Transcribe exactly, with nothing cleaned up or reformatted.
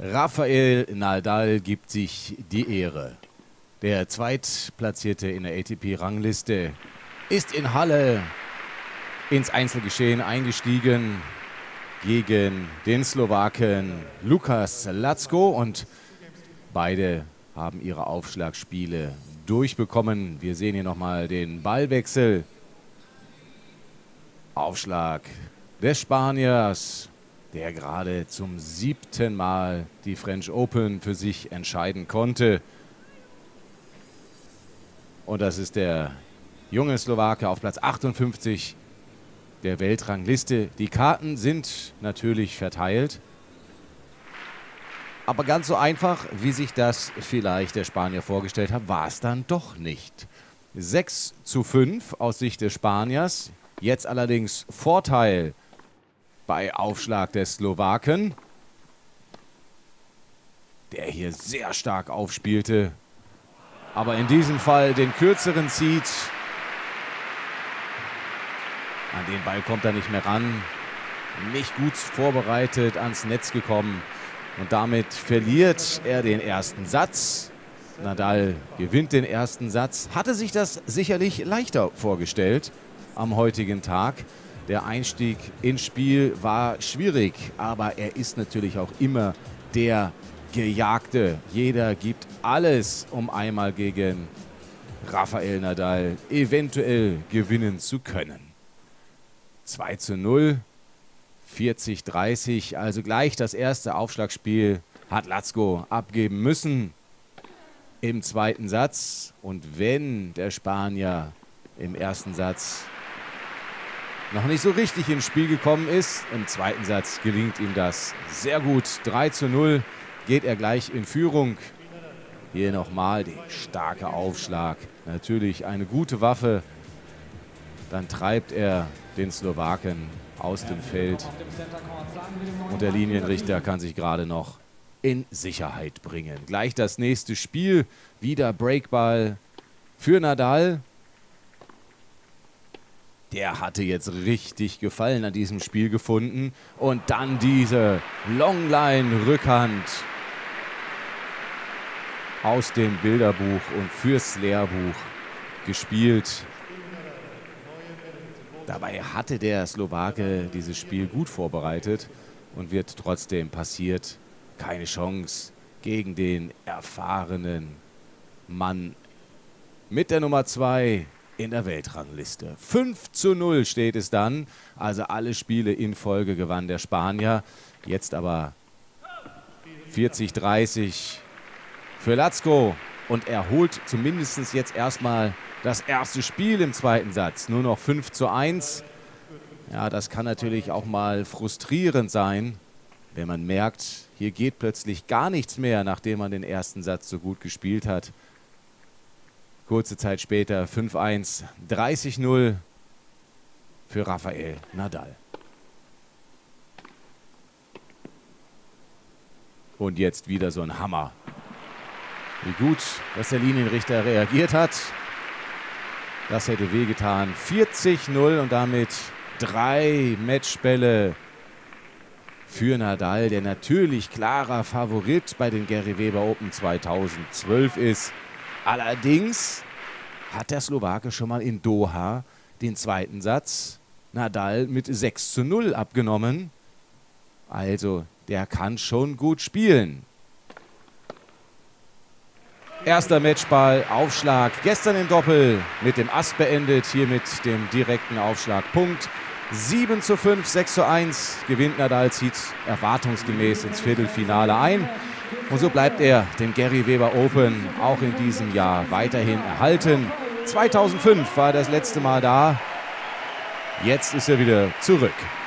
Rafael Nadal gibt sich die Ehre. Der Zweitplatzierte in der A T P-Rangliste ist in Halle ins Einzelgeschehen eingestiegen gegen den Slowaken Lukas Lacko, und beide haben ihre Aufschlagspiele durchbekommen. Wir sehen hier nochmal den Ballwechsel. Aufschlag des Spaniers, der gerade zum siebten Mal die French Open für sich entscheiden konnte. Und das ist der junge Slowake auf Platz achtundfünfzig der Weltrangliste. Die Karten sind natürlich verteilt. Aber ganz so einfach, wie sich das vielleicht der Spanier vorgestellt hat, war es dann doch nicht. sechs zu fünf aus Sicht des Spaniers. Jetzt allerdings Vorteil bei Aufschlag des Slowaken, der hier sehr stark aufspielte, aber in diesem Fall den kürzeren zieht. An den Ball kommt er nicht mehr ran. Nicht gut vorbereitet ans Netz gekommen. Und damit verliert er den ersten Satz. Nadal gewinnt den ersten Satz. Hatte sich das sicherlich leichter vorgestellt am heutigen Tag. Der Einstieg ins Spiel war schwierig, aber er ist natürlich auch immer der Gejagte. Jeder gibt alles, um einmal gegen Rafael Nadal eventuell gewinnen zu können. zwei zu null, vierzig dreißig, also gleich das erste Aufschlagspiel hat Lacko abgeben müssen im zweiten Satz. Und wenn der Spanier im ersten Satz noch nicht so richtig ins Spiel gekommen ist, im zweiten Satz gelingt ihm das sehr gut. drei zu null geht er gleich in Führung. Hier nochmal der starke Aufschlag. Natürlich eine gute Waffe. Dann treibt er den Slowaken aus dem Feld. Und der Linienrichter kann sich gerade noch in Sicherheit bringen. Gleich das nächste Spiel. Wieder Breakball für Nadal. Der hatte jetzt richtig Gefallen an diesem Spiel gefunden. Und dann diese Longline-Rückhand aus dem Bilderbuch und fürs Lehrbuch gespielt. Dabei hatte der Slowake dieses Spiel gut vorbereitet und wird trotzdem passiert. Keine Chance gegen den erfahrenen Mann mit der Nummer zwei in der Weltrangliste. fünf zu null steht es dann. Also alle Spiele in Folge gewann der Spanier. Jetzt aber vierzig dreißig für Lacko. Und er holt zumindest jetzt erstmal das erste Spiel im zweiten Satz. Nur noch fünf zu eins. Ja, das kann natürlich auch mal frustrierend sein, wenn man merkt, hier geht plötzlich gar nichts mehr, nachdem man den ersten Satz so gut gespielt hat. Kurze Zeit später fünf eins, dreißig null für Rafael Nadal. Und jetzt wieder so ein Hammer. Wie gut, dass der Linienrichter reagiert hat. Das hätte wehgetan. vierzig null und damit drei Matchbälle für Nadal, der natürlich klarer Favorit bei den Gary Weber Open zweitausendzwölf ist. Allerdings hat der Slowake schon mal in Doha den zweiten Satz Nadal mit sechs zu null abgenommen. Also der kann schon gut spielen. Erster Matchball, Aufschlag, gestern im Doppel mit dem Ass beendet, hier mit dem direkten Aufschlagpunkt. sieben zu fünf, sechs zu eins gewinnt Nadal, zieht erwartungsgemäß ins Viertelfinale ein. Und so bleibt er den Gary Weber Open auch in diesem Jahr weiterhin erhalten. zweitausendfünf war er das letzte Mal da. Jetzt ist er wieder zurück.